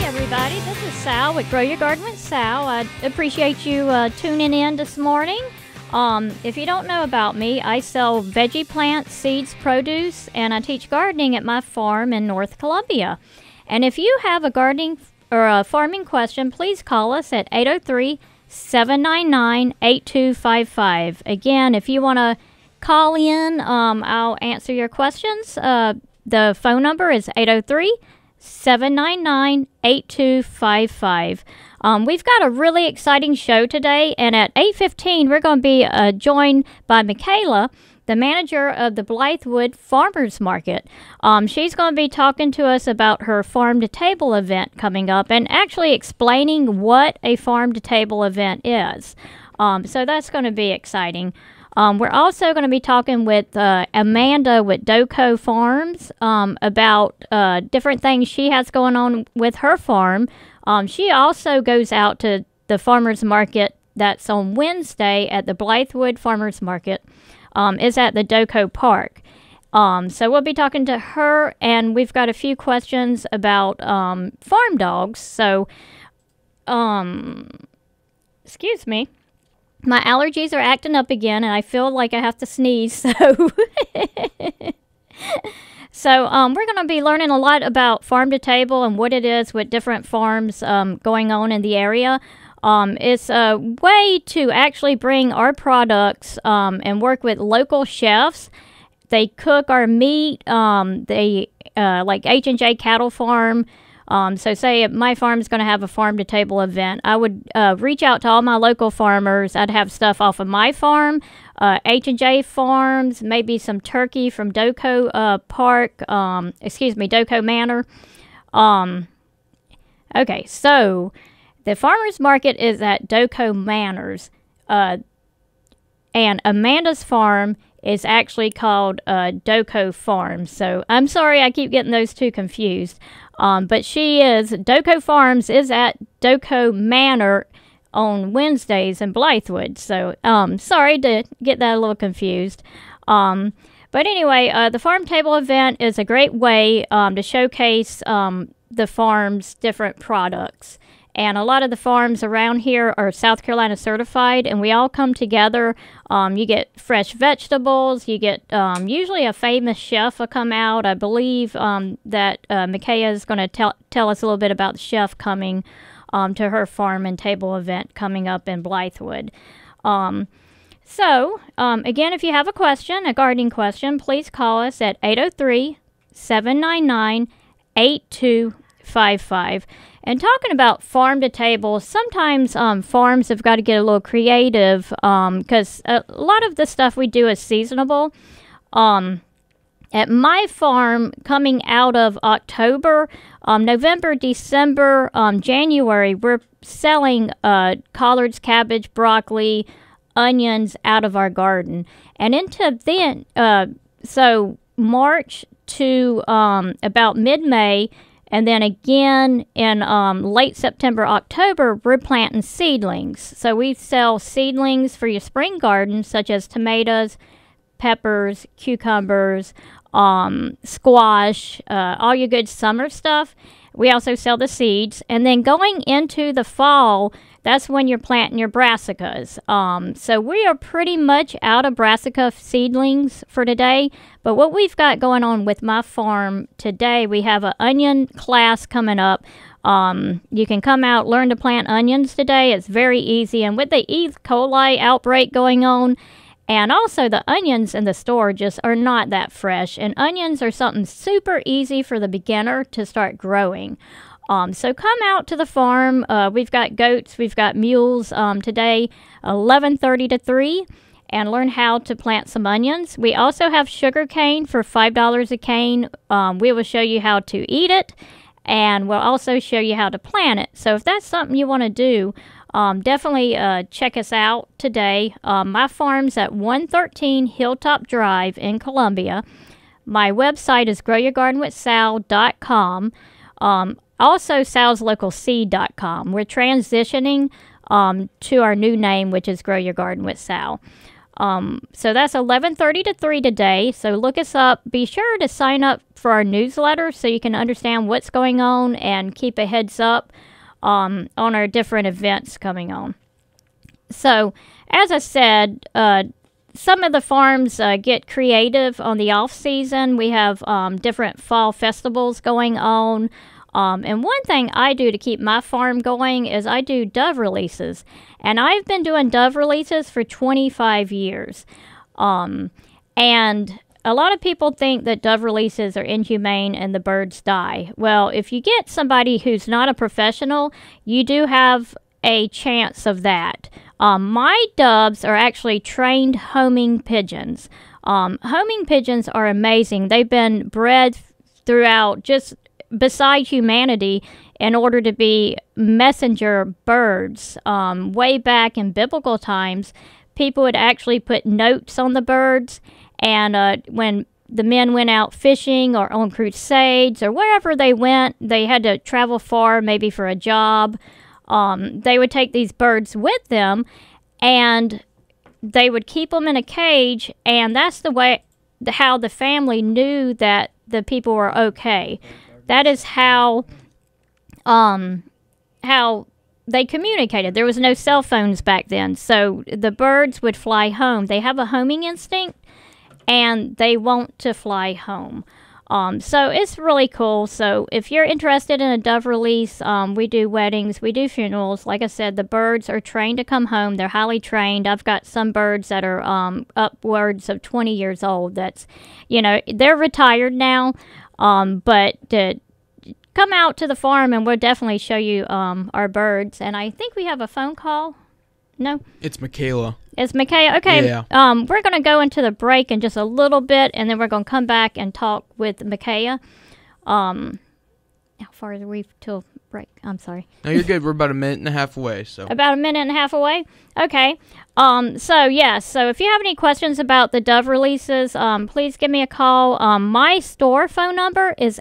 everybody. This is Sal with Grow Your Garden with Sal. I appreciate you tuning in this morning. If you don't know about me, I sell veggie plants, seeds, produce, and I teach gardening at my farm in North Columbia. And if you have a gardening or a farming question, please call us at 803-799-8255. Again, if you want to call in, I'll answer your questions. The phone number is 803-799-8255. We've got a really exciting show today, and at 8:15 we're going to be joined by Michaela, the manager of the Blythewood Farmers Market. She's going to be talking to us about her farm-to-table event coming up and actually explaining what a farm-to-table event is. So that's going to be exciting. We're also going to be talking with Amanda with Doco Farms about different things she has going on with her farm. She also goes out to the farmers market that's on Wednesday at the Blythewood Farmers Market. Is at the Doco Park. So we'll be talking to her, and we've got a few questions about farm dogs. So, excuse me. My allergies are acting up again, and I feel like I have to sneeze, so... So we're going to be learning a lot about farm-to-table and what it is with different farms going on in the area. It's a way to actually bring our products and work with local chefs. They cook our meat. They like H&J Cattle Farm. So say my farm's going to have a farm-to-table event. I would reach out to all my local farmers. I'd have stuff off of my farm, H&J Farms, maybe some turkey from Doco Doco Manor. Okay, so the farmers market is at Doco Manors, and Amanda's farm is actually called Doco Farms. So I'm sorry I keep getting those two confused. But Doco Farms is at Doco Manor on Wednesdays in Blythewood. So sorry to get that a little confused. But anyway, the farm table event is a great way to showcase the farm's different products. And a lot of the farms around here are South Carolina certified, and we all come together. You get fresh vegetables. You get usually a famous chef will come out. I believe that Michaela is going to tell us a little bit about the chef coming to her farm and table event coming up in Blythewood. So, again, if you have a question, a gardening question, please call us at 803-799-8255. And talking about farm to table, sometimes farms have got to get a little creative because a lot of the stuff we do is seasonable. At my farm, coming out of October, November, December, January, we're selling collards, cabbage, broccoli, onions out of our garden. And into then, so March to about mid-May, and then again in late September, October, we're planting seedlings. So we sell seedlings for your spring garden, such as tomatoes, peppers, cucumbers, squash, all your good summer stuff. We also sell the seeds. And then going into the fall, that's when you're planting your brassicas. So we are pretty much out of brassica seedlings for today. But what we've got going on with my farm today, we have an onion class coming up. You can come out, learn to plant onions today. It's very easy. And with the E. coli outbreak going on, and also the onions in the store just are not that fresh. And onions are something super easy for the beginner to start growing. So come out to the farm. We've got goats, we've got mules today, 11:30 to 3, and learn how to plant some onions. We also have sugar cane for $5 a cane. We will show you how to eat it, and we'll also show you how to plant it. So if that's something you want to do, definitely check us out today. My farm's at 113 Hilltop Drive in Columbia. My website is growyourgardenwithsal.com. Also, salslocalseed.com. We're transitioning to our new name, which is Grow Your Garden with Sal. So that's 11:30 to 3 today. So look us up. Be sure to sign up for our newsletter so you can understand what's going on and keep a heads up on our different events coming on. So, as I said, some of the farms get creative on the off season. We have different fall festivals going on. And one thing I do to keep my farm going is I do dove releases. And I've been doing dove releases for 25 years. And a lot of people think that dove releases are inhumane and the birds die. Well, if you get somebody who's not a professional, you do have a chance of that. My doves are actually trained homing pigeons. Homing pigeons are amazing. They've been bred throughout just beside humanity in order to be messenger birds. Way back in biblical times, people would actually put notes on the birds, and when the men went out fishing or on crusades or wherever they went, they had to travel far, maybe for a job. They would take these birds with them, and they would keep them in a cage, and that's how the family knew that the people were okay. That is how they communicated. There was no cell phones back then, so the birds would fly home. They have a homing instinct, and they want to fly home. So it's really cool. So if you're interested in a dove release, we do weddings, we do funerals. Like I said, the birds are trained to come home. They're highly trained. I've got some birds that are upwards of 20 years old. That's, they're retired now, but to come out to the farm and we'll definitely show you our birds. And I think we have a phone call. No? It's Michaela. It's Michaela. Okay. Yeah. We're going to go into the break in just a little bit, and then we're going to come back and talk with Michaela. How far are we till break? I'm sorry. No, you're good. We're about a minute and a half away. So about a minute and a half away? Okay. So if you have any questions about the dove releases, please give me a call. My store phone number is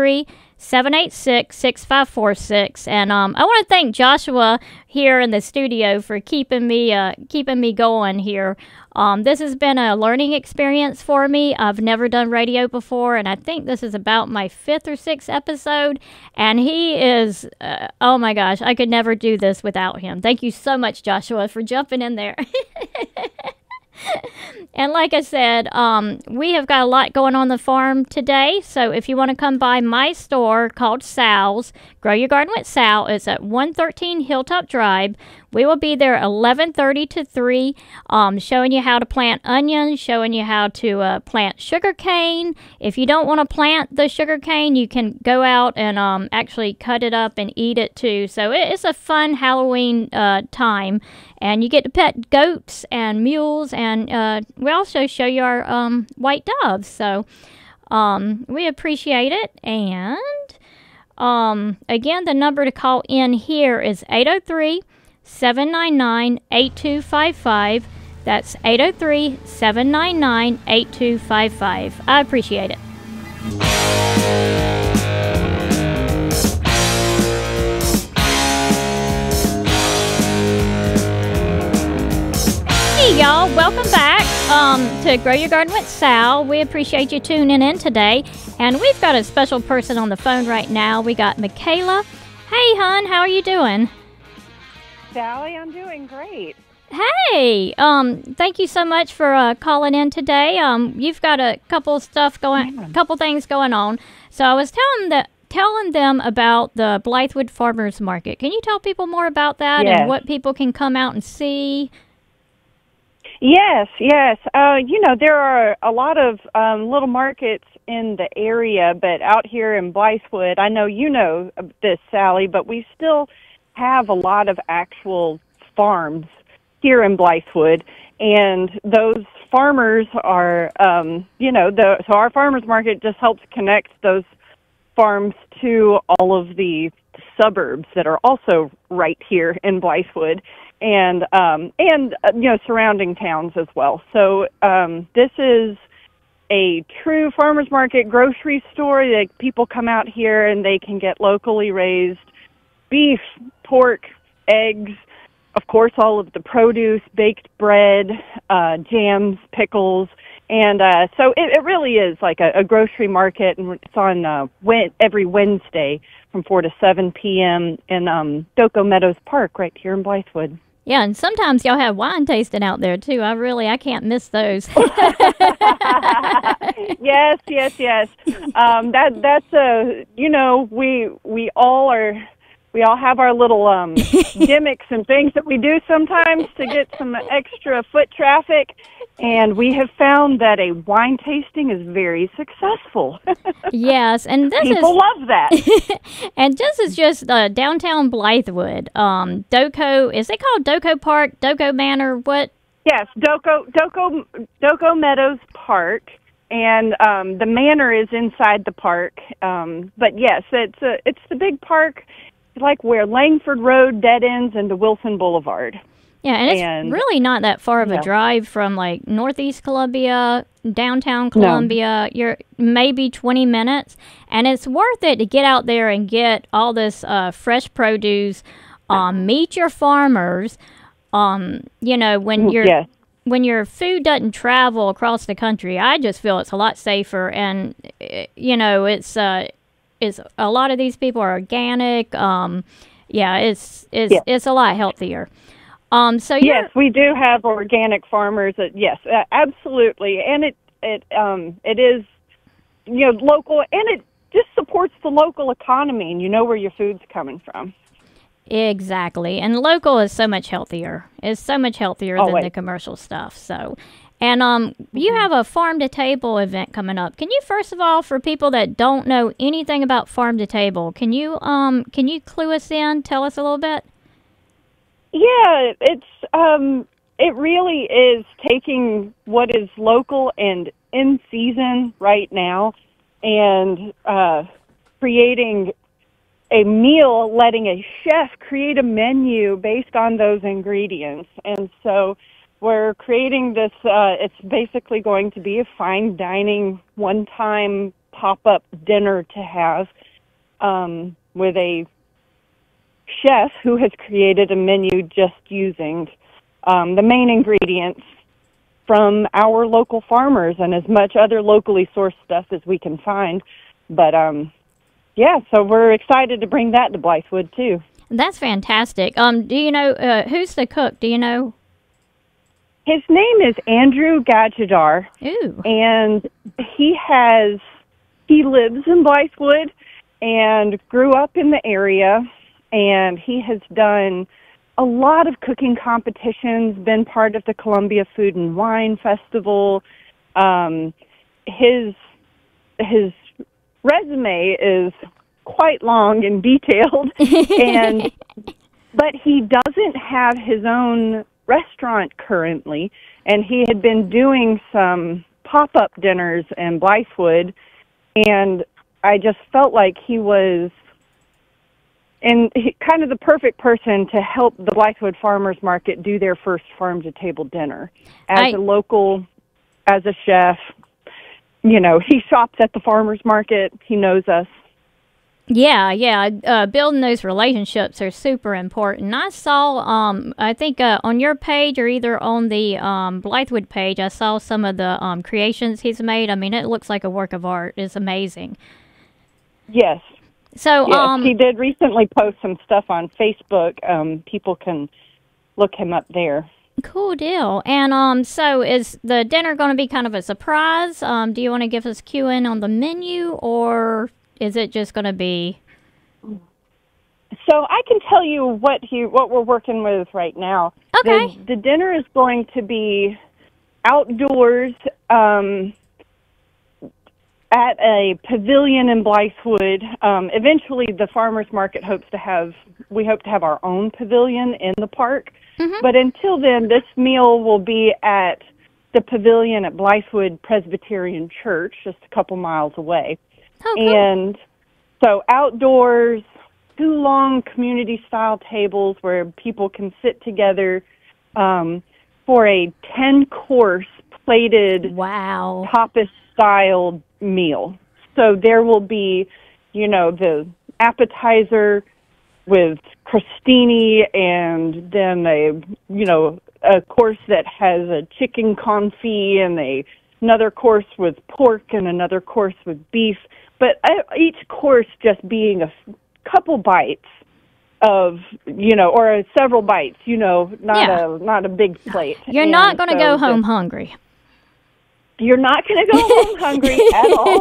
803-786-6546, and I want to thank Joshua here in the studio for keeping me going here. This has been a learning experience for me. I've never done radio before, and I think this is about my 5th or 6th episode, and he is, oh my gosh, I could never do this without him. Thank you so much, Joshua, for jumping in there. And like I said, we have got a lot going on the farm today. So if you want to come by my store called Sal's, Grow Your Garden with Sal, it's at 113 Hilltop Drive. We will be there 11:30 to 3, showing you how to plant onions, showing you how to plant sugar cane. If you don't want to plant the sugar cane, you can go out and actually cut it up and eat it too. So it's a fun Halloween time. And you get to pet goats and mules, and we also show you our white doves. So we appreciate it. And again, the number to call in here is 803-799-8255. That's 803-799-8255. I appreciate it. Hey y'all, welcome back to Grow Your Garden with Sal. We appreciate you tuning in today, and we've got a special person on the phone right now. We got Michaela. Hey hon, how are you doing? Sally, I'm doing great. Hey, thank you so much for calling in today. You've got a couple things going on. So I was telling them about the Blythewood Farmers Market. Can you tell people more about that and what people can come out and see? Yes. There are a lot of little markets in the area, but out here in Blythewood, I know you know this, Sally, but we still have a lot of actual farms here in Blythewood, and those farmers are, so our farmers market just helps connect those farms to all of the suburbs that are also right here in Blythewood. And surrounding towns as well. So this is a true farmers market grocery store that people come out here and they can get locally raised beef, pork, eggs, of course, all of the produce, baked bread, jams, pickles. And so it really is like a grocery market, and it's on every Wednesday from 4 to 7 p.m. in Doco Meadows Park right here in Blythewood. Yeah, and sometimes y'all have wine tasting out there, too. I can't miss those. Yes. That's we all have our little gimmicks and things that we do sometimes to get some extra foot traffic, and we have found that a wine tasting is very successful. Yes, and people love that. And this is just downtown Blythewood. Doco, is it called Doco Park, Doco Manor? What? Yes, Doco Meadows Park, and the manor is inside the park. But yes, it's the big park, like where Langford Road dead ends into Wilson Boulevard. Yeah, and it's really not that far of a drive from like Northeast Columbia, downtown Columbia. You're maybe 20 minutes, and it's worth it to get out there and get all this fresh produce. Meet your farmers. When your food doesn't travel across the country, I just feel it's a lot safer, and it's a lot of these people are organic. It's a lot healthiher. Yes, we do have organic farmers. Yes, absolutely, and it is local, and it just supports the local economy, and you know where your food's coming from. Exactly, and local is so much healthier. It's so much healthier than the commercial stuff. So, and you have a farm to table event coming up. Can you, first of all, for people that don't know anything about farm to table, can you clue us in? Tell us a little bit. Yeah, it really is taking what is local and in season right now, and creating a meal, letting a chef create a menu based on those ingredients. And so we're creating this, it's basically going to be a fine dining, one-time pop-up dinner to have with a chef who has created a menu just using the main ingredients from our local farmers and as much other locally sourced stuff as we can find. But, so we're excited to bring that to Blythewood, too. That's fantastic. Do you know, who's the cook? Do you know? His name is Andrew Gajadar. Ooh. And he lives in Blythewood and grew up in the area, and he has done a lot of cooking competitions, been part of the Columbia Food and Wine Festival. His resume is quite long and detailed, but he doesn't have his own restaurant currently, and he had been doing some pop-up dinners in Blythewood, and I just felt like he was kind of the perfect person to help the Blythewood Farmers Market do their first farm-to-table dinner. As a local, as a chef, he shops at the farmers market. He knows us. Yeah. Building those relationships are super important. I saw, I think on your page or either on the Blythewood page, I saw some of the creations he's made. I mean, it looks like a work of art. It's amazing. Yes. So, he did recently post some stuff on Facebook. People can look him up there. Cool deal. And so is the dinner going to be kind of a surprise? Do you want to give us cue in on the menu, or is it just going to be? So I can tell you what we're working with right now. Okay. The dinner is going to be outdoors at a pavilion in Blythewood. Eventually, the farmers market we hope to have our own pavilion in the park. Mm-hmm. But until then, this meal will be at the pavilion at Blythewood Presbyterian Church, just a couple miles away. Oh, cool. And so outdoors, 2 long community-style tables where people can sit together for a 10-course plated tapas-style meal. So there will be, the appetizer with crostini, and then a course that has a chicken confit, and another course with pork, and another course with beef. But each course just being a couple bites of, or several bites, not a big plate. You're not going to go home hungry. You're not going to go home hungry at all.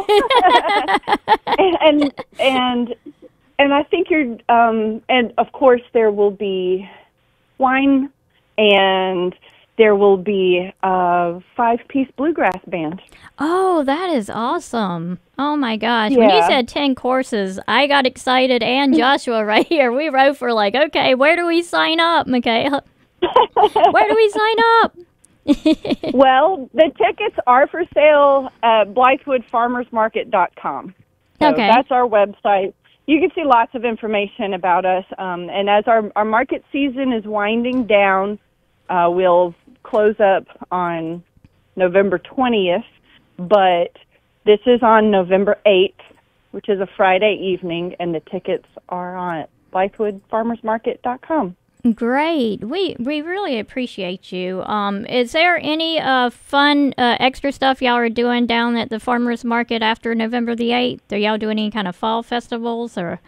and I think and of course there will be wine, and there will be a 5-piece bluegrass band. Oh, that is awesome. Oh, my gosh. Yeah. When you said 10 courses, I got excited, and Joshua right here. We wrote for okay, where do we sign up, Michaela? Where do we sign up? Well, the tickets are for sale at BlythewoodFarmersMarket.com. So that's our website. You can see lots of information about us. And as our market season is winding down, we'll close up on November 20th, but this is on November 8th, which is a Friday evening, and the tickets are on BlythewoodFarmersMarket.com. Great. We really appreciate you. Is there any fun extra stuff y'all are doing down at the farmers market after November the 8th? Are y'all doing any kind of fall festivals or?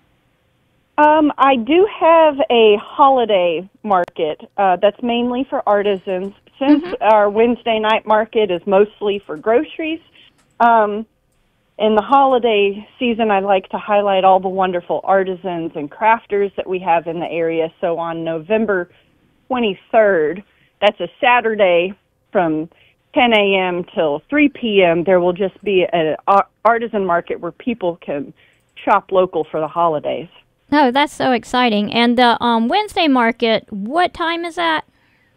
I do have a holiday market that's mainly for artisans. Since our Wednesday night market is mostly for groceries, in the holiday season, I like to highlight all the wonderful artisans and crafters that we have in the area. So on November 23rd, that's a Saturday from 10 a.m. till 3 p.m., there will just be an artisan market where people can shop local for the holidays. Oh, that's so exciting. And the Wednesday market, what time is that?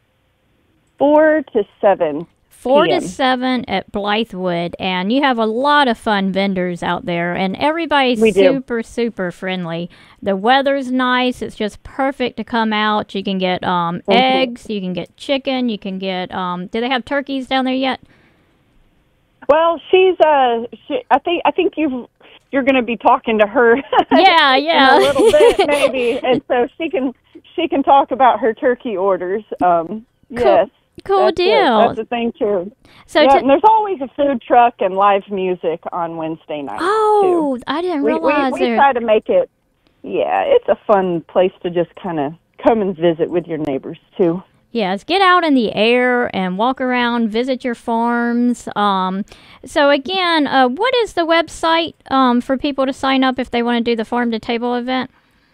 4 to 7 4 to 7 at Blythewood, and you have a lot of fun vendors out there, and everybody's super, super friendly. The weather's nice. It's just perfect to come out. You can get eggs, you can get chicken, you can get, do they have turkeys down there yet? Well, I think you're going to be talking to her yeah. in a little bit, maybe, and so she can talk about her turkey orders. Yes. Cool deal. That's the thing, too. So and there's always a food truck and live music on Wednesday night. Oh, too. I didn't realize we try to make it, it's a fun place to just kind of come and visit with your neighbors, too. Yes, get out in the air and walk around, visit your farms. So, again, what is the website for people to sign up if they want to do the farm-to-table event?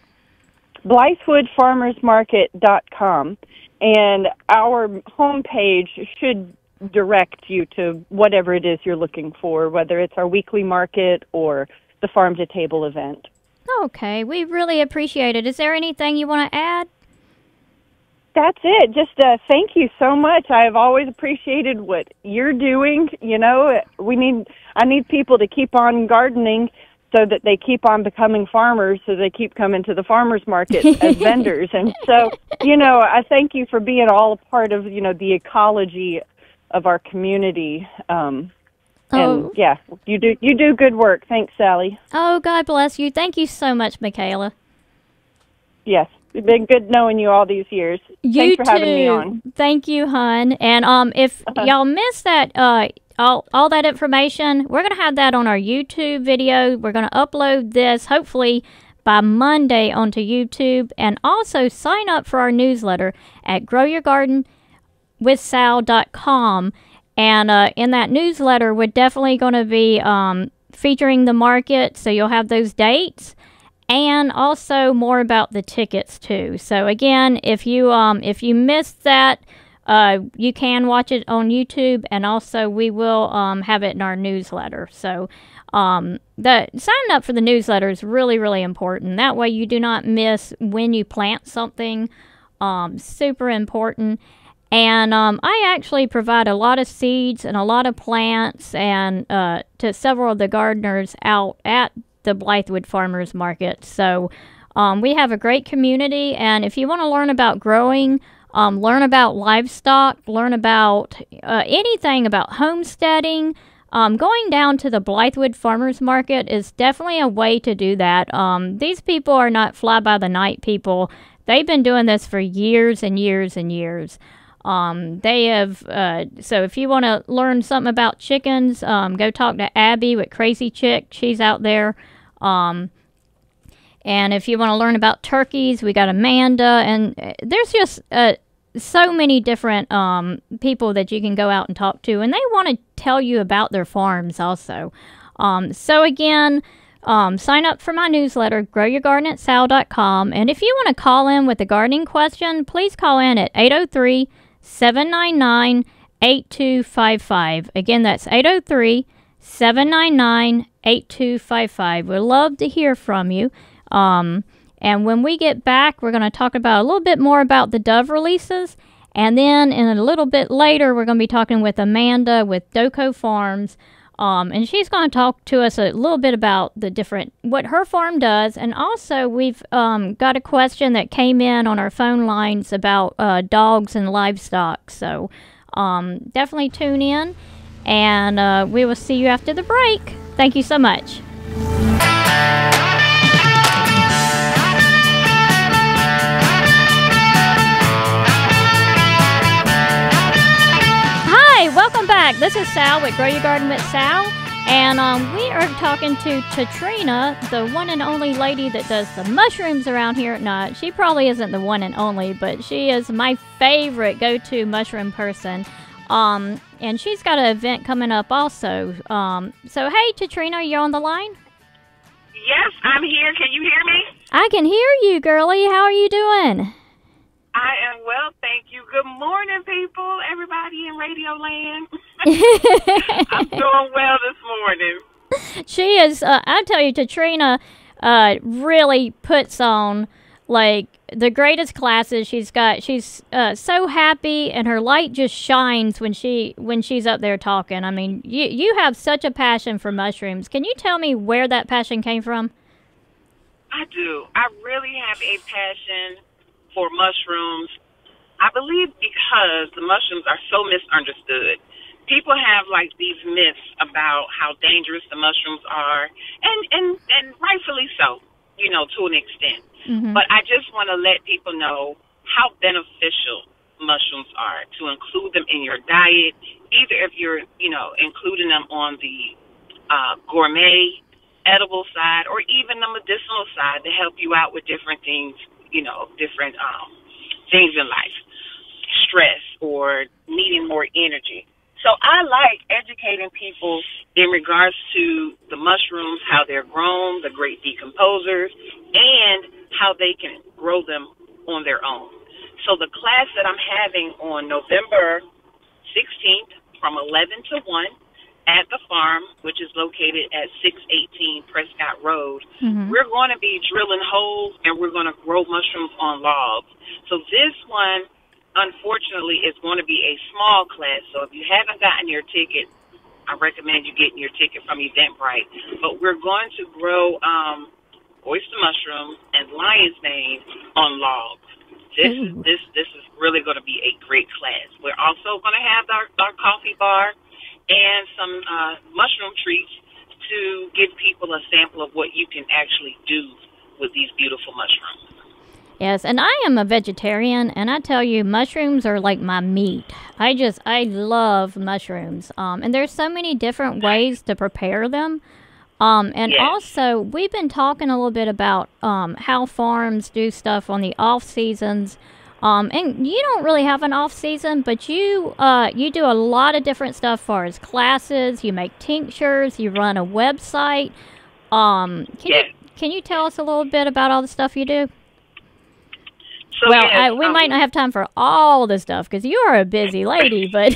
BlythewoodFarmersMarket.com. And our homepage should direct you to whatever it is you're looking for, whether it's our weekly market or the farm-to-table event. Okay, we really appreciate it. Is there anything you want to add? That's it. Just thank you so much. I've always appreciated what you're doing. I need people to keep on gardening so that they keep on becoming farmers, so they keep coming to the farmers market as vendors. And so, I thank you for being all a part of, the ecology of our community. And you do good work. Thanks, Sally. Oh, God bless you. Thank you so much, Michaela. Yes. It's been good knowing you all these years. Thanks for having me on. Thank you, hon. And if y'all missed that, all that information, we're going to have that on our YouTube video. We're going to upload this, hopefully, by Monday onto YouTube. And also sign up for our newsletter at growyourgardenwithsal.com. And in that newsletter, we're definitely going to be featuring the market, so you'll have those dates. And also more about the tickets too. So again, if you missed that, you can watch it on YouTube, and also we will have it in our newsletter. So signing up for the newsletter is really, really important. That way you do not miss when you plant something. Super important. And I actually provide a lot of seeds and a lot of plants and to several of the gardeners out at the Blythewood Farmers Market. So we have a great community, and if you want to learn about growing, learn about livestock, learn about anything about homesteading, going down to the Blythewood Farmers Market is definitely a way to do that. These people are not fly-by-the-night people. They've been doing this for years and years and years. They have, so if you want to learn something about chickens, go talk to Abby with Crazy Chick. She's out there. And if you want to learn about turkeys, we got Amanda. And there's just so many different people that you can go out and talk to. And they want to tell you about their farms also. So again, sign up for my newsletter, growyourgarden@sal.com. And if you want to call in with a gardening question, please call in at 803-799-8255. Again, that's 803-799-8255. We'd love to hear from you. And when we get back, we're going to talk about a little bit more about the dove releases. And then in a little bit later, we're going to be talking with Amanda with Doco Farms. And she's going to talk to us a little bit about what her farm does. And also, we've got a question that came in on our phone lines about dogs and livestock. So definitely tune in, and we will see you after the break. Thank you so much. Welcome back. This is Sal with Grow Your Garden with Sal, and we are talking to Katrina, the one and only lady that does the mushrooms around here. No, she probably isn't the one and only, but she is my favorite go-to mushroom person. And she's got an event coming up also. So hey, Katrina, you're on the line? Yes, I'm here. Can you hear me? I can hear you, girlie. How are you doing? I am well, thank you. Good morning, people, everybody in Radio Land. I'm doing well this morning. She is, I tell you, Katrina really puts on, like, the greatest classes. She's so happy, and her light just shines when she's up there talking. I mean, you have such a passion for mushrooms. Can you tell me where that passion came from? I do. I really have a passion for mushrooms. I believe because the mushrooms are so misunderstood. People have like these myths about how dangerous the mushrooms are, and rightfully so, to an extent. Mm-hmm. But I just want to let people know how beneficial mushrooms are, to include them in your diet, either if you're, including them on the gourmet, edible side, or even the medicinal side to help you out with different things, different things in life, stress or needing more energy. So I like educating people in regards to the mushrooms, how they're grown, the great decomposers, and how they can grow them on their own. So the class that I'm having on November 16th from 11 to 1 at the farm, which is located at 618 Prescott Road, we're going to be drilling holes, and we're going to grow mushrooms on logs. So this one, unfortunately, is going to be a small class. So if you haven't gotten your ticket, I recommend you getting your ticket from Eventbrite. But we're going to grow oyster mushrooms and lion's mane on logs. This is really going to be a great class. We're also going to have our coffee bar and some mushroom treats to give people a sample of what you can actually do with these beautiful mushrooms. Yes, and I am a vegetarian, and I tell you, mushrooms are like my meat. I love mushrooms. And there's so many different ways to prepare them. And yes. Also, we've been talking a little bit about how farms do stuff on the off seasons. And you don't really have an off season, but you do a lot of different stuff as far as classes. You make tinctures. You run a website. Can you tell us a little bit about all the stuff you do? So, well, yes, we might not have time for all the stuff because you are a busy lady, but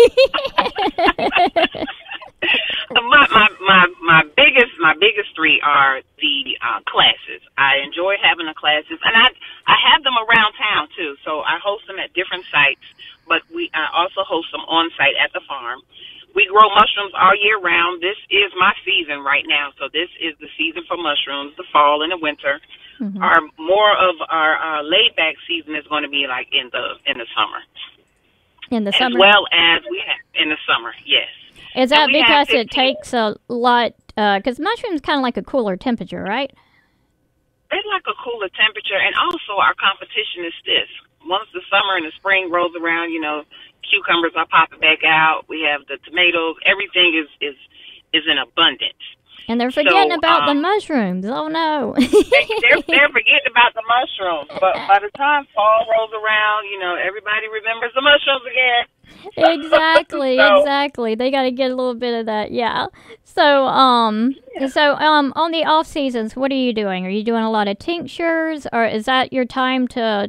my biggest three are the classes. I enjoy having the classes, and I have them around town too. So I host them at different sites, but I also host them on site at the farm. We grow mushrooms all year round. This is my season right now, so this is the season for mushrooms, the fall and the winter. Mm-hmm. Our laid back season is going to be like in the summer. In the summer, as well as we have in the summer, yes. Is that And we have because it 15 takes a lot? Because mushrooms kind of like a cooler temperature, right? It's like a cooler temperature, and also our competition is this. Once the summer and the spring rolls around, cucumbers are popping back out. We have the tomatoes. Everything is in abundance. And they're forgetting about the mushrooms. Oh no! they're forgetting about the mushrooms. But by the time fall rolls around, everybody remembers the mushrooms again. Exactly, exactly. They got to get a little bit of that, yeah. So, on the off seasons, what are you doing? Are you doing a lot of tinctures, or is that your time to?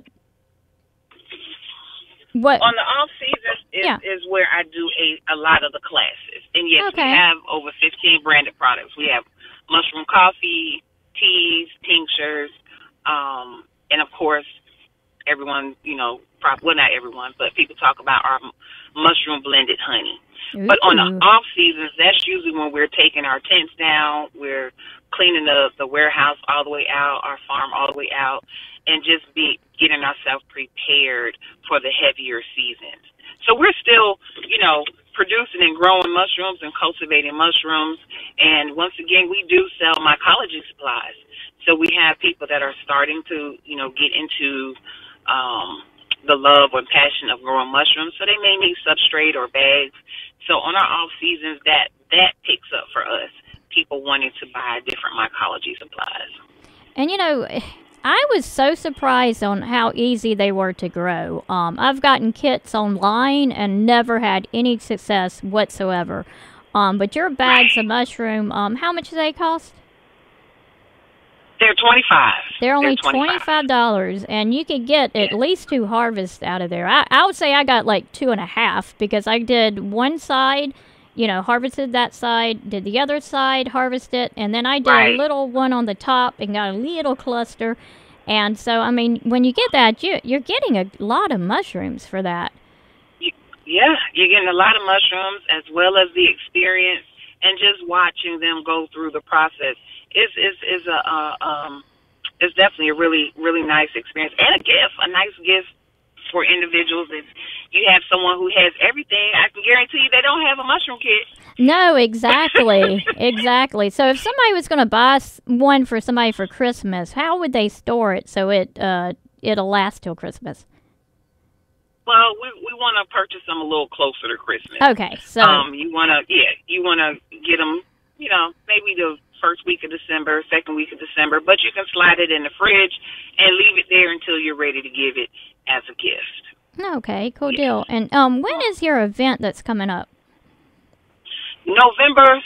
What on the off seasons is where I do a lot of the classes, and yes, we have over 15 branded products. We have mushroom coffee, teas, tinctures, and of course, everyone, well, not everyone, but people talk about our mushroom blended honey. Ooh. But on the off seasons, that's usually when we're taking our tents down, we're cleaning the warehouse all the way out, our farm all the way out, and just getting ourselves prepared for the heavier seasons. So we're still, producing and growing mushrooms and cultivating mushrooms. And once again, we do sell mycology supplies. So we have people that are starting to, get into the love or passion of growing mushrooms. So they may need substrate or bags. So on our off seasons, that picks up for us, people wanting to buy different mycology supplies. And I was so surprised on how easy they were to grow. I've gotten kits online and never had any success whatsoever. But your bags of mushroom, how much do they cost? They're $25. They're only $25, and you could get at least 2 harvests out of there. I would say I got like 2.5 because I did one side, harvested that side, did the other side, harvested, and then I did a little one on the top and got a little cluster. And so, I mean, when you get that, you're getting a lot of mushrooms for that. Yeah, you're getting a lot of mushrooms as well as the experience and just watching them go through the process. It's definitely a really, really nice experience and a nice gift for individuals. If you have someone who has everything, I can guarantee you they don't have a mushroom kit. No, exactly, exactly. So if somebody was going to buy one for somebody for Christmas, how would they store it so it'll last till Christmas? Well, we want to purchase them a little closer to Christmas. Okay, so you want to get them, maybe the first week of December, second week of December, but you can slide it in the fridge and leave it there until you're ready to give it as a gift. Okay, cool deal. And when is your event that's coming up? November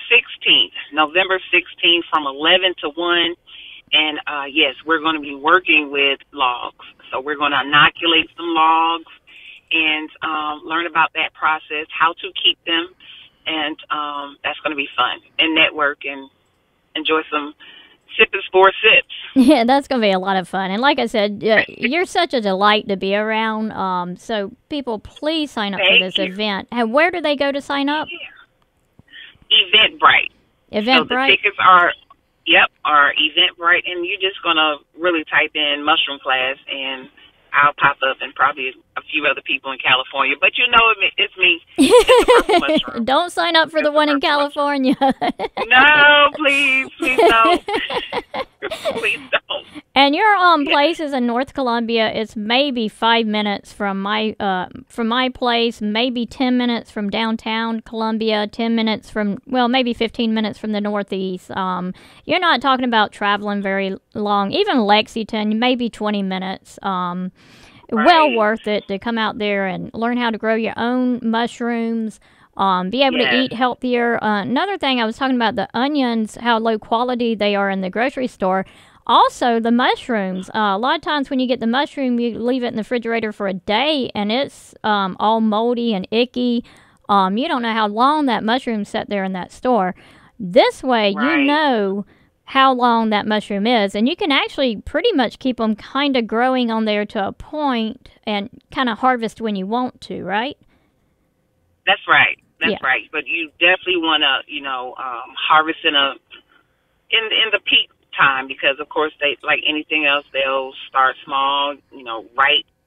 16th from 11 to 1. And, yes, we're going to be working with logs. So we're going to inoculate some logs and learn about that process, how to keep them. And that's going to be fun. And network and enjoy some sipping spore sips. Yeah, that's going to be a lot of fun. And like I said, you're such a delight to be around. So people, please sign up for this event. And where do they go to sign up? Eventbrite. Eventbrite? So the tickets are Eventbrite. And you're just going to really type in mushroom class and I'll pop up and probably a few other people in California. But it's me. It's the Purple Mushroom. Don't sign up for the one in California. No, please don't. Please don't. And your place is in North Columbia. It's maybe 5 minutes from my place, maybe 10 minutes from downtown Columbia, 10 minutes from, maybe 15 minutes from the Northeast. You're not talking about traveling very long. Even Lexington, maybe 20 minutes. Well worth it to come out there and learn how to grow your own mushrooms, be able to eat healthier. Another thing, I was talking about the onions, how low quality they are in the grocery store. Also, the mushrooms. A lot of times when you get the mushroom, you leave it in the refrigerator for a day, and it's all moldy and icky. You don't know how long that mushroom sat there in that store. This way, you know how long that mushroom is, and you can actually pretty much keep them kind of growing on there to a point and kind of harvest when you want to, right? That's right. That's right. But you definitely want to, harvest in the peak time because, of course, they like anything else, they'll start small, right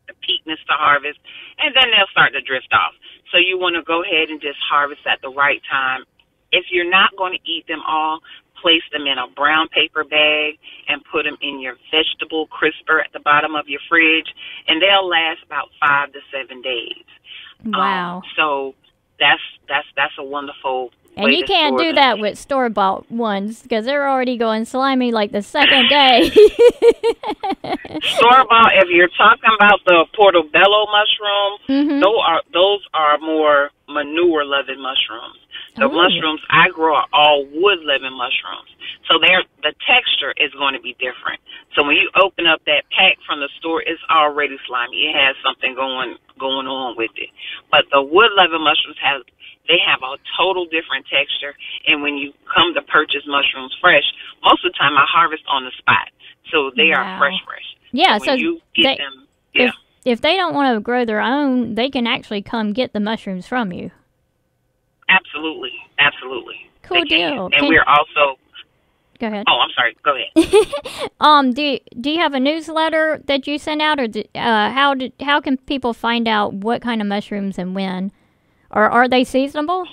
the peakness to harvest, and then they'll start to drift off. So you want to go ahead and just harvest at the right time. If you're not going to eat them all, place them in a brown paper bag and put them in your vegetable crisper at the bottom of your fridge, and they'll last about 5 to 7 days. Wow. So that's a wonderful And way you to can't store do them. that with store-bought ones because they're already going slimy like the second day. Store-bought, if you're talking about the portobello mushrooms, Mhm. those are more manure-loving mushrooms. The Oh. mushrooms I grow are all wood-loving mushrooms. So the texture is going to be different. So when you open up that pack from the store, it's already slimy. It has something going on with it. But the wood-loving mushrooms have a total different texture. And when you come to purchase mushrooms fresh, most of the time I harvest on the spot. So they Wow. are fresh. Yeah, So when you get them, yeah. if they don't want to grow their own, they can actually come get the mushrooms from you. Absolutely. Cool They can. deal. And we're also... Go ahead. Oh, I'm sorry. Go ahead. Do you have a newsletter that you send out, or how can people find out what kind of mushrooms and when, or are they seasonable?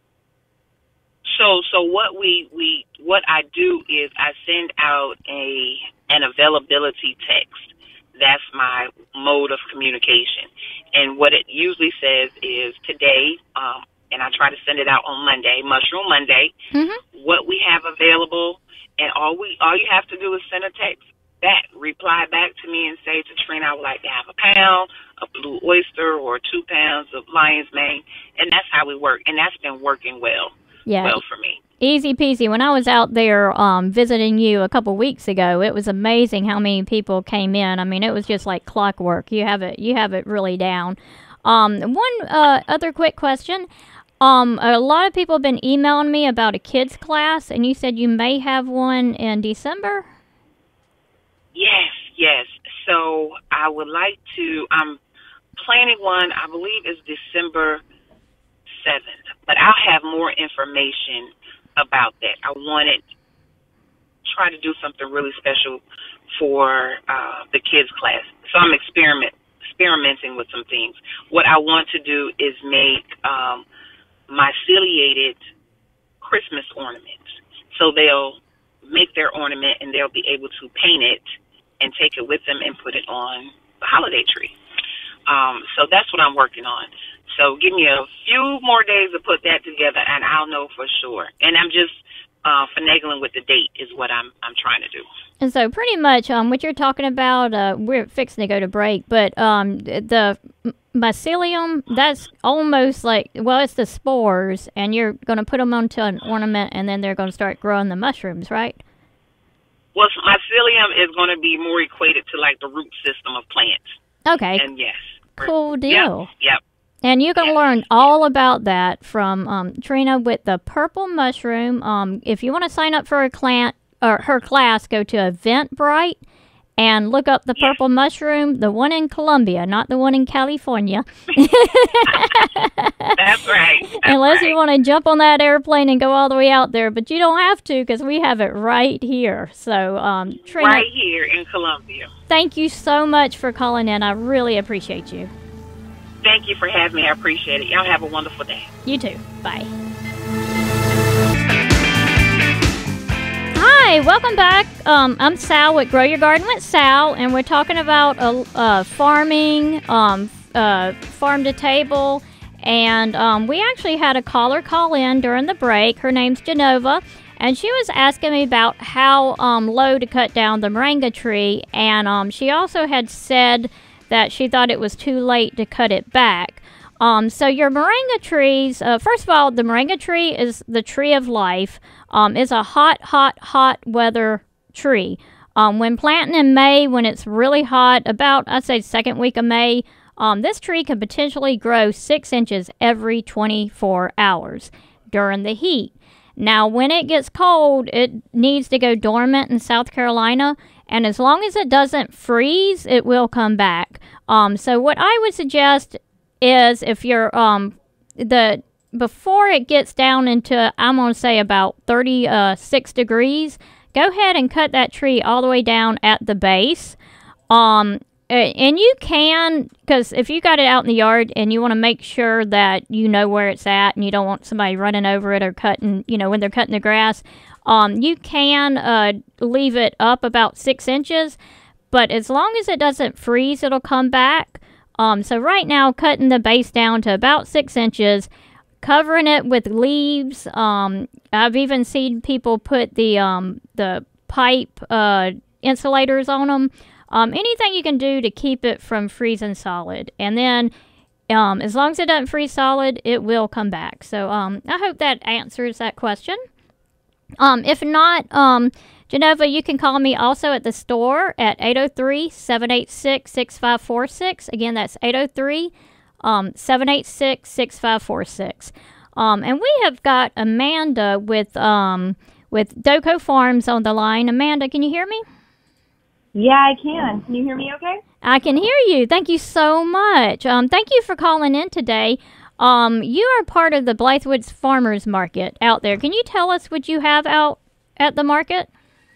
So what I do is I send out an availability text. That's my mode of communication. And what it usually says is today, and I try to send it out on Monday, Mushroom Monday, what we have available, and all you have to do is send a text back, reply back to me and say, Katrina, I would like to have a pound of blue oyster or 2 pounds of lion's mane, and that's how we work, and that's been working well for me. Easy peasy. When I was out there visiting you a couple weeks ago, it was amazing how many people came in. I mean, it was just like clockwork. You have it really down. One other quick question. A lot of people have been emailing me about a kids class, and you said you may have one in December? Yes. So I would like to, I'm planning one, I believe it's December 7th, but I'll have more information about that. I wanted to try to do something really special for the kids class. So I'm experimenting with some things. What I want to do is make myceliated Christmas ornaments. So they'll make their ornament and they'll be able to paint it and take it with them and put it on the holiday tree. So that's what I'm working on. So give me a few more days to put that together, and I'll know for sure. And I'm just finagling with the date is what I'm trying to do. And so pretty much what you're talking about, we're fixing to go to break, but the mycelium, that's almost like, well, it's the spores, and you're going to put them onto an ornament, and then they're going to start growing the mushrooms, right? Well, mycelium is going to be more equated to like the root system of plants. Okay. And yes. Cool deal. Yep. And you can learn all about that from Trina with the purple mushroom. If you want to sign up for her class, go to Eventbrite and look up the purple mushroom, the one in Colombia, not the one in California. That's right. Unless you want to jump on that airplane and go all the way out there, but you don't have to because we have it right here. So, Trina, right here in Colombia. Thank you so much for calling in. I really appreciate you. Thank you for having me. I appreciate it. Y'all have a wonderful day. You too. Bye. Hi, welcome back. I'm Sal with Grow Your Garden with Sal, and we're talking about farming, farm to table, and we actually had a caller call in during the break. Her name's Genova, and she was asking me about how low to cut down the moringa tree, and she also had said that she thought it was too late to cut it back. So your moringa trees, first of all, the moringa tree is the tree of life. It's a hot weather tree. When planting in May, when it's really hot, about, I'd say, second week of May, this tree could potentially grow 6 inches every 24 hours during the heat. Now, when it gets cold, it needs to go dormant in South Carolina, and as long as it doesn't freeze, it will come back. So what I would suggest is if you're, before it gets down into, I'm going to say about 36 degrees, go ahead and cut that tree all the way down at the base. and you can, because if you got it out in the yard and you want to make sure that you know where it's at and you don't want somebody running over it or cutting, when they're cutting the grass, you can leave it up about 6 inches, but as long as it doesn't freeze, it'll come back. So right now, cutting the base down to about 6 inches, covering it with leaves. I've even seen people put the pipe insulators on them. Anything you can do to keep it from freezing solid. And then as long as it doesn't freeze solid, it will come back. So I hope that answers that question. If not, Geneva, you can call me also at the store at 803-786-6546. Again, that's 803-786-6546. And we have got Amanda with Doco Farms on the line. Amanda, can you hear me? Yeah, I can. Can you hear me okay? I can hear you. Thank you so much. Thank you for calling in today. You are part of the Blythewood Farmers Market out there. Can you tell us what you have out at the market?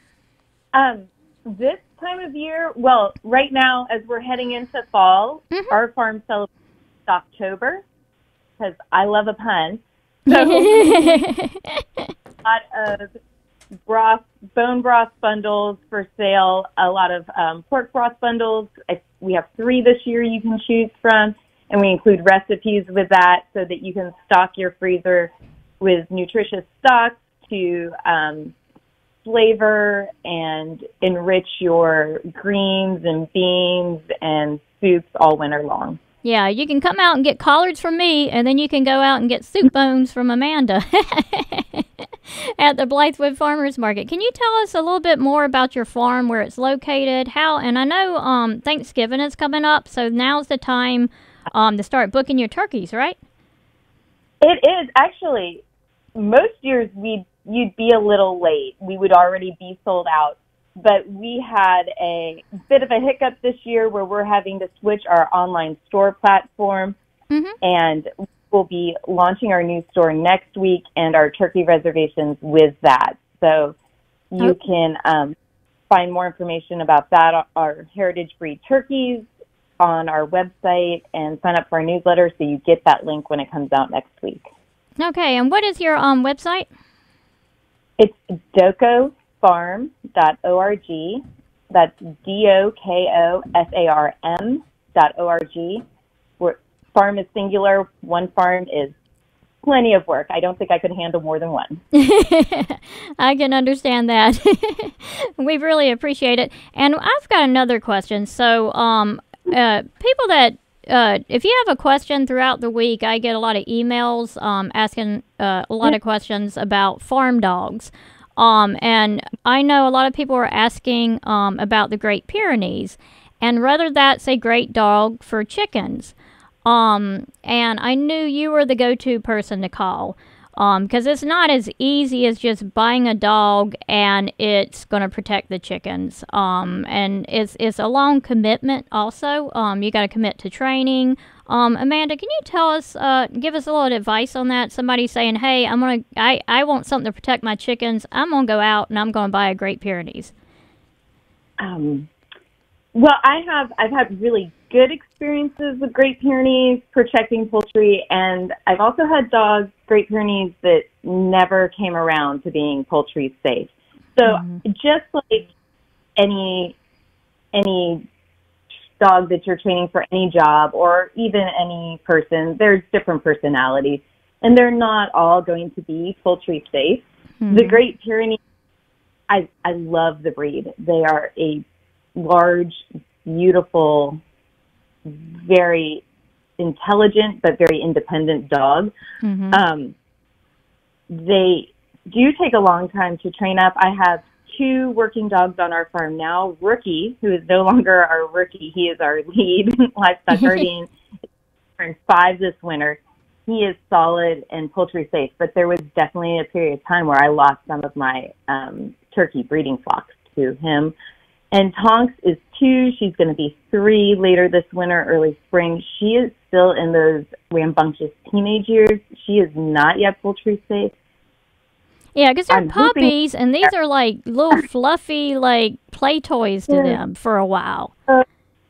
This time of year, well, right now, as we're heading into fall, our farm celebrates October, because I love a pun. So a lot of bone broth bundles for sale, a lot of pork broth bundles. We have 3 this year you can choose from, and we include recipes with that so that you can stock your freezer with nutritious stocks to flavor and enrich your greens and beans and soups all winter long. Yeah, you can come out and get collards from me, and then you can go out and get soup bones from Amanda at the Blythewood Farmers Market. Can you tell us a little bit more about your farm, where it's located, and I know Thanksgiving is coming up, so now's the time to start booking your turkeys, right? It is. Actually, most years you'd be a little late. We would already be sold out. But we had a bit of a hiccup this year where we're having to switch our online store platform, and we'll be launching our new store next week and our turkey reservations with that. So you can find more information about that, our heritage breed turkeys, on our website, and sign up for our newsletter so you get that link when it comes out next week. Okay, and what is your website? It's docofarm.org. That's DOKOFARM.org. Where farm is singular, one farm is plenty of work. I don't think I could handle more than one. I can understand that. We really appreciate it. And I've got another question. So, people that, if you have a question throughout the week, I get a lot of emails asking a lot of questions about farm dogs. And I know a lot of people are asking about the Great Pyrenees, and whether that's a great dog for chickens. And I knew you were the go-to person to call, because it's not as easy as just buying a dog and it's going to protect the chickens. And it's a long commitment also. You got to commit to training. Amanda, can you tell us, give us a little advice on that? Somebody saying, hey, I want something to protect my chickens. I'm going to go out and I'm going to buy a Great Pyrenees. Well, I've had really good experiences with Great Pyrenees protecting poultry, and I've also had dogs, Great Pyrenees, that never came around to being poultry safe. So just like any dog that you're training for any job or even any person, there's different personalities, and they're not all going to be poultry safe. The Great Pyrenees, I love the breed. They are a large, beautiful, very intelligent but very independent dog. They do take a long time to train up. I have 2 working dogs on our farm now. Rookie, who is no longer our rookie, he is our lead livestock guardian, turned 5 this winter. He is solid and poultry safe, but there was definitely a period of time where I lost some of my turkey breeding flocks to him. And Tonks is 2. She's going to be 3 later this winter, early spring. She is still in those rambunctious teenage years. She is not yet poultry safe. Yeah, because they're puppies, and these are like little fluffy, like play toys to them for a while.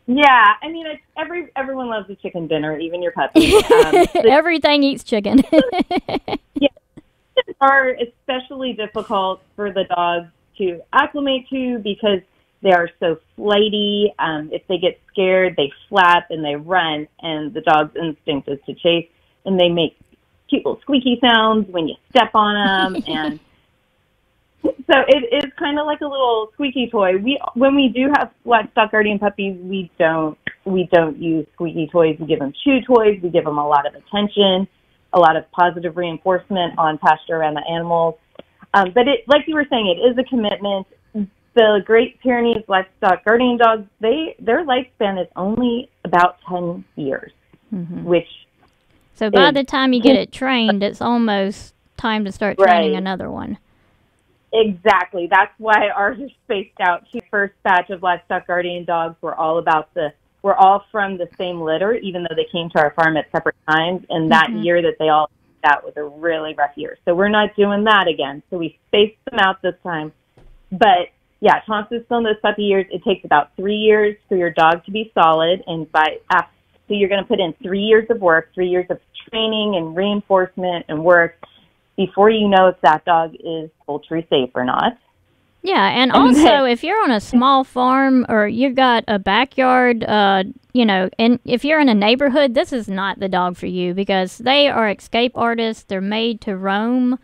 Yeah, I mean, everyone loves a chicken dinner, even your puppy. Everything eats chicken. Yeah, are especially difficult for the dogs to acclimate to because they are so flighty. If they get scared, they flap and they run, and the dog's instinct is to chase, and they make cute little squeaky sounds when you step on them, and so it is kind of like a little squeaky toy. When we do have livestock guardian puppies, we don't use squeaky toys. We give them chew toys. We give them a lot of attention, a lot of positive reinforcement on pasture around the animals. But like you were saying, it is a commitment. The Great Pyrenees livestock guardian dogs, their lifespan is only about 10 years, which so by the time you get it trained, it's almost time to start training another one. Exactly. That's why ours are spaced out. The first batch of livestock guardian dogs were all from the same litter, even though they came to our farm at separate times. And that year that that was a really rough year. So we're not doing that again. So we spaced them out this time. But yeah, Thompson's still in those puppy years. It takes about 3 years for your dog to be solid. And so you're going to put in 3 years of work, 3 years of training and reinforcement and work before you know if that dog is poultry safe or not. Yeah, and also if you're on a small farm or you've got a backyard, and if you're in a neighborhood, this is not the dog for you because they are escape artists. They're made to roam,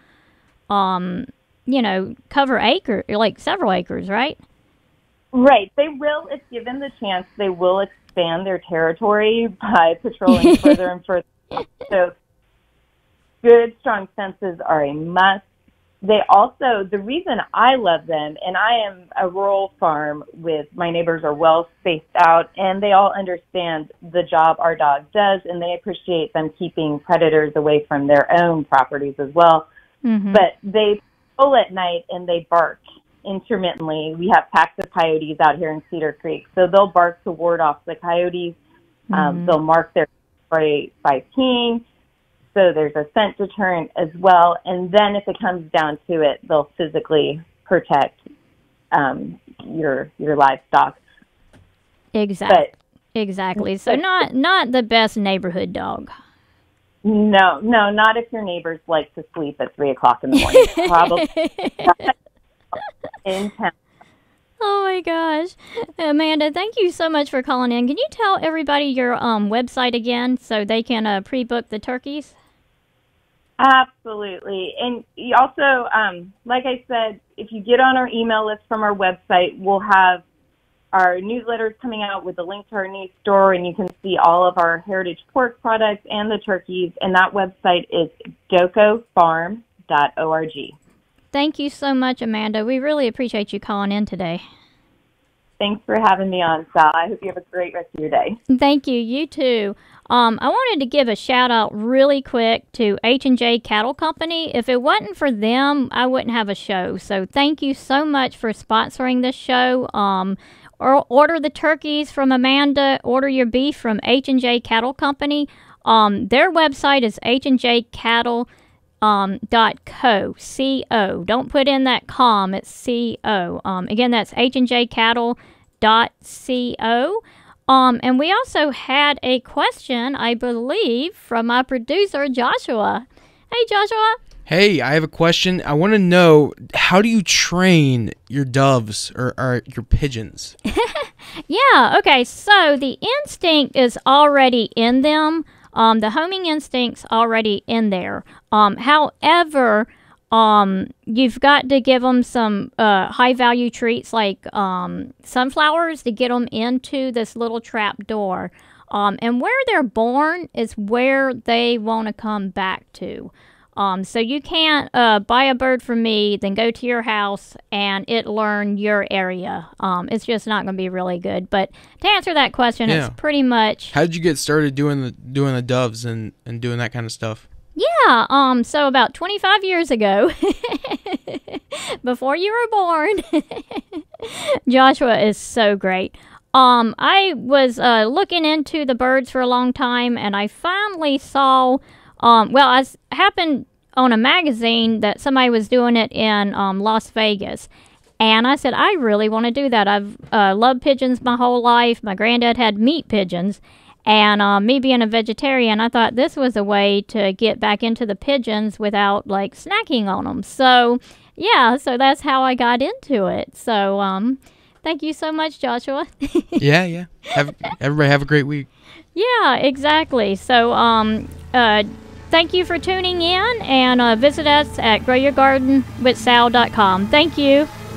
cover several acres, right? Right. They will, if given the chance, they will expand their territory by patrolling further and further. So good, strong senses are a must. They also, the reason I love them, and I am a rural farm with my neighbors are well spaced out, and they all understand the job our dog does, and they appreciate them keeping predators away from their own properties as well. But they patrol at night and they bark intermittently. We have packs of coyotes out here in Cedar Creek, so they'll bark to ward off the coyotes. They'll mark their prey by peeing. So there's a scent deterrent as well. And then if it comes down to it, they'll physically protect your livestock. Exactly. So not the best neighborhood dog. No, not if your neighbors like to sleep at 3 o'clock in the morning. Probably in town. Oh my gosh. Amanda, thank you so much for calling in. Can you tell everybody your website again so they can pre-book the turkeys? Absolutely. And you also, like I said, if you get on our email list from our website, we'll have our newsletters coming out with a link to our news store, and you can see all of our heritage pork products and the turkeys. And that website is docofarm.org. Thank you so much, Amanda. We really appreciate you calling in today. Thanks for having me on, Sal. I hope you have a great rest of your day. Thank you. You too. I wanted to give a shout out really quick to H&J Cattle Company. If it wasn't for them, I wouldn't have a show. So thank you so much for sponsoring this show. Or order the turkeys from Amanda. Order your beef from H&J Cattle Company. Their website is HandJCattle.co. C-O. Don't put in that com. It's C-O. Again, that's HandJCattle.co. And we also had a question, I believe, from my producer, Joshua. Hey, Joshua. Hey, I have a question. I want to know, how do you train your doves or your pigeons? Yeah, okay, so the instinct is already in them. The homing instinct's already in there. However, you've got to give them some high-value treats like sunflowers to get them into this little trap door. And where they're born is where they want to come back to. So you can't buy a bird from me, then go to your house and it learn your area. It's just not going to be really good. But to answer that question, it's pretty much. How did you get started doing the doves and doing that kind of stuff? Yeah, so about 25 years ago, before you were born, Joshua is so great. I was looking into the birds for a long time, and I finally saw, I happened on a magazine that somebody was doing it in Las Vegas. And I said, I really want to do that. I've loved pigeons my whole life. My granddad had meat pigeons. And me being a vegetarian, I thought this was a way to get back into the pigeons without, like, snacking on them. So, yeah, so that's how I got into it. So, thank you so much, Joshua. Yeah. Everybody have a great week. Yeah, exactly. So, thank you for tuning in, and visit us at growyourgardenwithsal.com. Thank you.